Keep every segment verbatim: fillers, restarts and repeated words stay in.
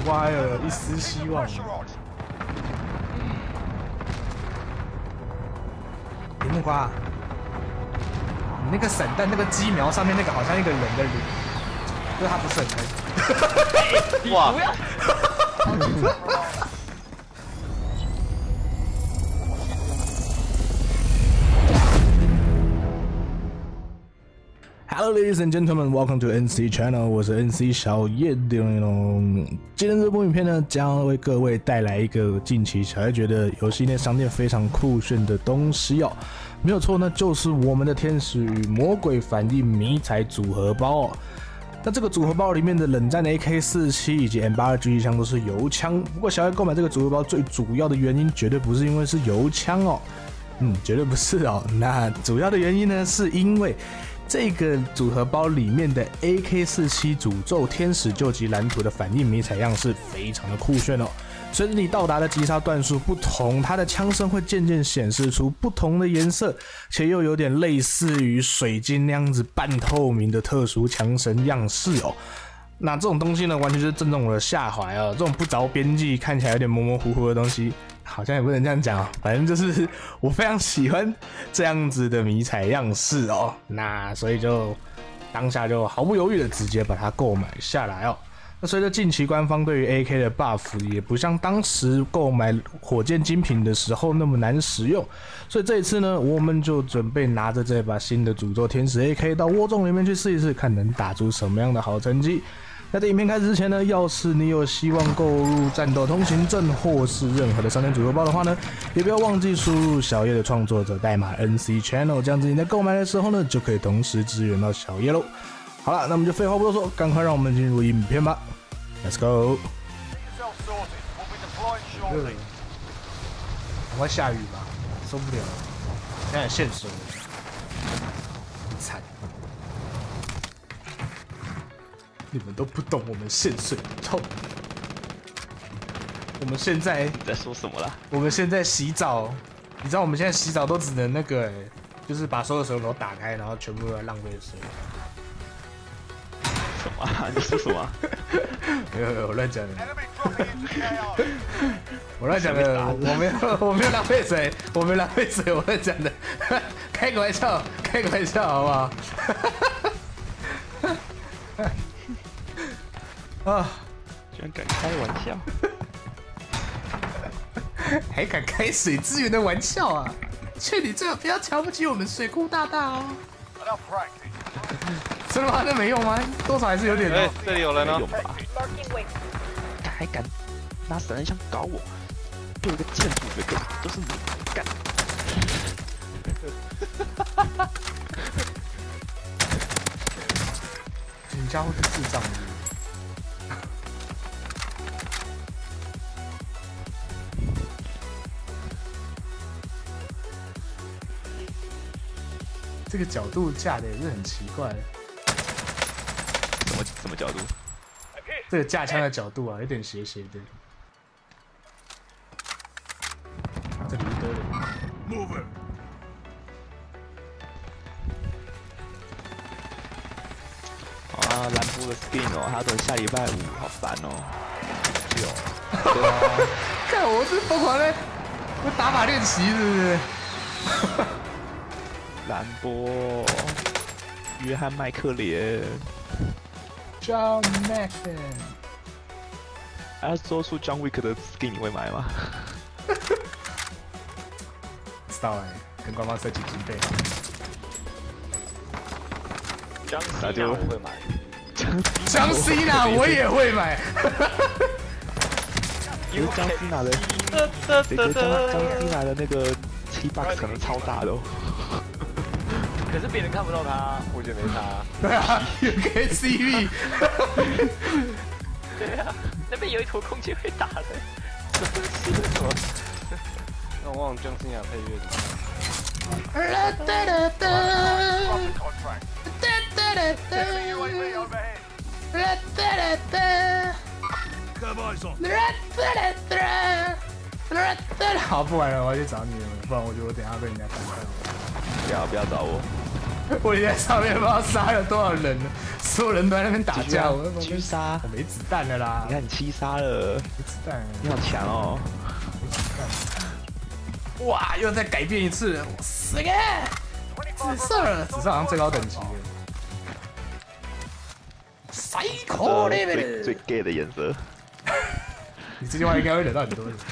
歪了，一丝希望。樱木瓜，你那个散弹那个机瞄上面那个好像一个人的脸，就是他不是很开心。 哇！ Hello, ladies and gentlemen, welcome to N C Channel。我是 N C 小叶丁龙。今天这部影片呢，将为各位带来一个近期小叶觉得游戏内商店非常酷炫的东西哦。没有错，那就是我们的天使与魔鬼反应迷彩组合包哦。那这个组合包里面的冷战 A K 四十七 以及 M 八二 狙击枪都是油枪。不过小叶购买这个组合包最主要的原因，绝对不是因为是油枪哦。嗯，绝对不是哦。那主要的原因呢，是因为 这个组合包里面的 A K 四十七 诅咒天使救急蓝图的反应迷彩样式非常的酷炫哦。随着你到达的击杀段数不同，它的枪身会渐渐显示出不同的颜色，且又有点类似于水晶那样子半透明的特殊枪身样式哦。 那这种东西呢，完全就是正中我的下怀啊！这种不着边际、看起来有点模模糊糊的东西，好像也不能这样讲哦。反正就是我非常喜欢这样子的迷彩样式哦。那所以就当下就毫不犹豫的直接把它购买下来哦。那随着近期官方对于 A K 的 buff 也不像当时购买火箭精品的时候那么难使用，所以这一次呢，我们就准备拿着这把新的诅咒天使 A K 到窝中里面去试一试，看能打出什么样的好成绩。 那在影片开始之前呢，要是你有希望购入战斗通行证或是任何的商店组合包的话呢，也不要忘记输入小叶的创作者代码 N C Channel， 这样子你在购买的时候呢，就可以同时支援到小叶喽。好了，那我们就废话不多说，赶快让我们进入影片吧 ，Let's go。热，赶快下雨吧，受不了了，现在限水了，很惨。 你们都不懂我们限水的痛。我们现在你在说什么啦？ 我们现在洗澡，你知道我们现在洗澡都只能那个、欸，就是把所有水龙头打开，然后全部都在浪费水。 什么、啊？你说什么？ 没有没有，我乱讲的。我乱讲的，我没有我没有浪费水，我没有浪费水，我乱讲的。开个玩笑，开个玩笑，好不好？啊！ 居然敢开玩笑， 还敢开水资源的玩笑啊！劝你最好不要瞧不起我们水库大大哦。真的吗？那没用吗？多少还是有点。 哎，这里有人呢。有吧？ 还敢拿散弹枪搞我？有一个建筑的梗都是你干。 你家伙是智障的。 这个角度架的也是很奇怪， 什么什么角度？ 这个架枪的角度啊，有点斜斜的。这里一堆人。Move。 啊，兰博的 skin 哦，还要等下礼拜五，好烦哦。是哦。对啊。 看我是疯狂的，我打靶练习是不是？ 兰博，约翰麦克连 ，John Macken， 还要做出 John Wick 的 skin， 你会买吗？ 不知道哎，跟官方设计经费。 江西娜我会买， 江西娜我也会买。 因为江西娜的，这个江江西娜的那个七 box 可能超大的哦。 可是别人看不到他，我觉得没差。 对啊，有 K C V。 对啊，那边有一坨空气会打的。什么？那我忘了江心雅配乐的。 好，不玩了，我要去找你了，不然我觉得我等一下被人家干掉。 不要不要找我。 我已经在上面不知道杀了多少人了，所有人都在那边打架，我继续杀， 我没子弹了啦！ 你看你七杀了， 没子弹， 你好强哦！ 没子弹！哇，又再改变一次，死个！紫色，紫色好像最高等级了。Psycho level 最 gay 的颜色。 你这句话应该会惹到很多人。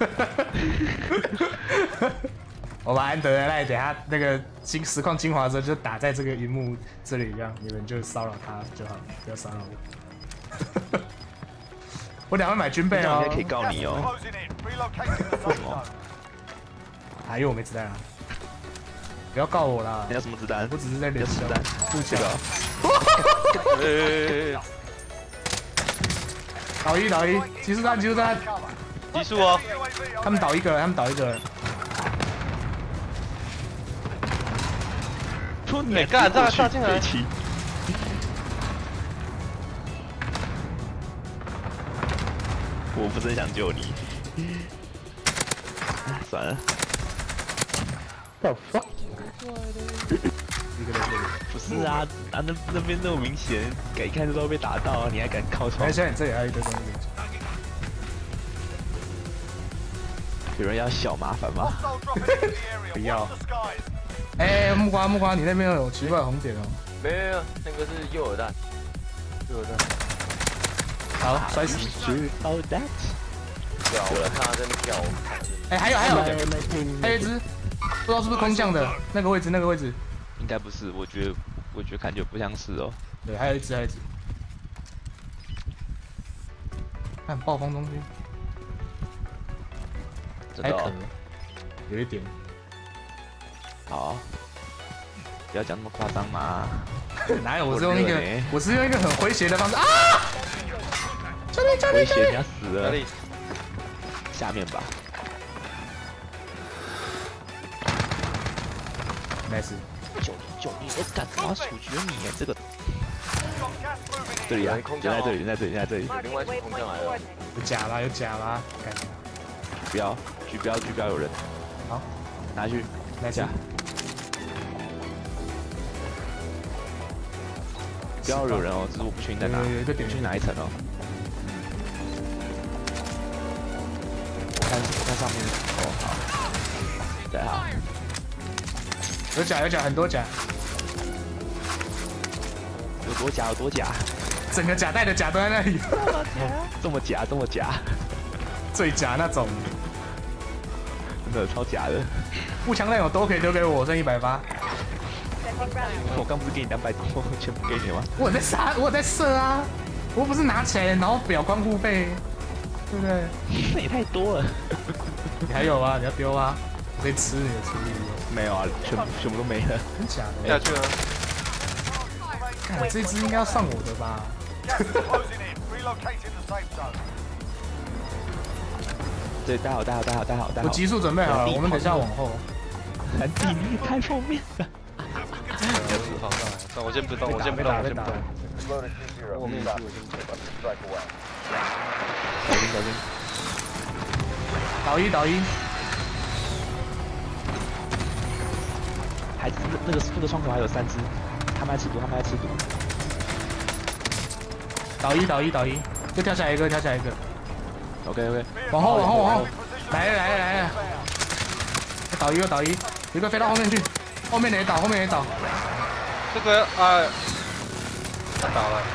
我把安德的赖等下那个精实况精华之后就打在这个荧幕这里，这样你们就骚扰他就好，不要骚扰我。我等下会买军备哦。 应该可以告你哦。为什么？ 啊，因为我没子弹啊。不要告我啦！ 你要什么子弹？ 我只是在练子弹，不这个。 倒一倒一，急速弹急速弹， 技术哦！ 他们倒一个人，他们倒一个人。 出你干，这炸进来！ 我不是很想救你。算了。 The fuck？ 不是啊，啊那那边那么明显，一看就知道被打到，你还敢靠窗？ 哎，现在你这里还有一堆东西。 有人要小麻烦吗？ 不要。哎，木瓜木瓜，你那边有奇怪的红点哦。 没有没有，那个是诱饵弹。诱饵弹。 好，摔死。 Oh that。 对啊，我来看他在那跳。 哎，还有还有，还有一只，不知道是不是空降的那个位置那个位置。 应该不是，我觉得，我觉得感觉不像是哦。 对，还有一只，还有一只。看暴风中军，还可能有一点。 好，不要讲那么夸张嘛。 哪有？我是用一个，我是用一个很诙谐的方式啊！救命！救命！ 诙谐，人家死了。 哪里？ 下面吧。 没事。 救你！救你！我干嘛处决你？这个。这里啊，人在这里，人在这里，人在这里。 另外一只空降来了。 有甲啦，有甲啦， 不要，狙标，狙标有人。 好， 拿去， 来甲。 不要有人哦，只是我不确定在哪。 有一个点去哪一层哦？我看，我看上面。哦，好。对好。 有甲，有甲，很多甲。 有多假，有多假。 整个甲带的甲都在那里。 这么假，这么假。 最假那种。 真的超假的。 步枪弹有都可以丢给我，我剩一百八。 我刚不是给你两百多，全部给你吗？ 我在杀，我在射啊！我不是拿起来然后表光护背，对不对？ 那也太多了。 你还有啊？你要丢啊？我可以吃你的吃力。 没有啊，全部全部都没了。 真假的？ 下去了。 看这只应该要上我的吧？ 对，带好，带好，带好，带好，带好。 我急速准备好了，我们等下往后。 韩弟，你也太后面了。 不要自放上来，但我先不动，我先不动，我先不动。我没事，我先不动。 小心，小心。 倒一，倒一。 还那那个那个窗口还有三只，他们在吃毒，他们在吃毒。 倒一，倒一，倒一，又跳下来一个，跳下来一个。 OK OK， 往后，往后，往后，来了，来了，来了。倒一个，倒一，一个飞到后面去，后面也倒，后面也倒。 这个啊，他倒了。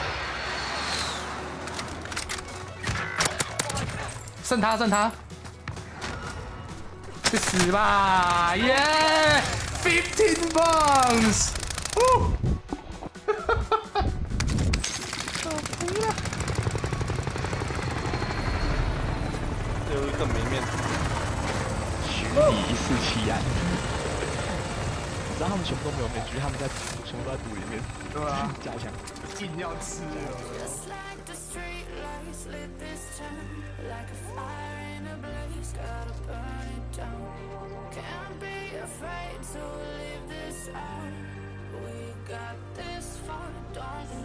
剩他，剩他。去死吧！耶 ！fifteen bombs！ 哦！ 有一个没面子。 虚拟四七安。你知道他们全部都没有面具，他们在全部都在毒里面。 对啊， 加强。 硬要吃哦。Can't be afraid to leave this out. We got this far, don't